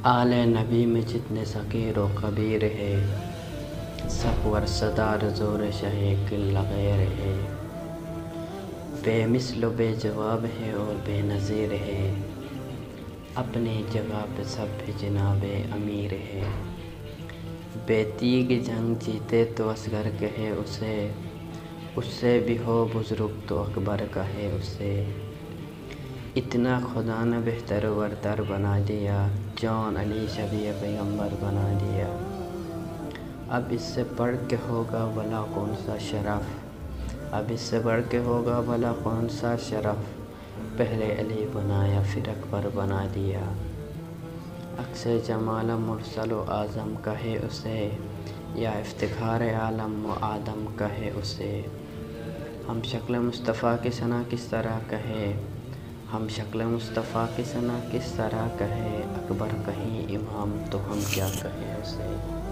آل نبی میں جتنے صغیر و کبیر ہے، سب ورثدار زور شہ کل غیر ہے۔ بے مثل و بے جواب ہے اور بے نظیر ہے، اپنی جگہ پہ سب جناب امیر ہے۔ بے تیغ جنگ جیتے تو اصغر کہے اسے، اس سے بھی ہو بزرگ تو اکبر کہے اسے۔ اتنا خدا نے بہتر و برتر بنا دیا، جون علی شبیہ پیغمبر بنا دیا۔ اب اس سے بڑھ کے ہوگا بھلا کون سا شرف، اب اس سے بڑھ کے ہوگا بھلا کون سا شرف، پہلے علی بنایا پھر اکبر بنا دیا۔ عکس جمال مرسل و اعظم کہے اسے، یا افتخار عالم و آدم کہے اسے۔ ہم شکل مصطفیٰ کی ثنا کس طرح کہے، ہم شکل مصطفیٰ کی ثنا کس طرح کہے، اکبر کہیں امام تو ہم کیا کہیں اسے۔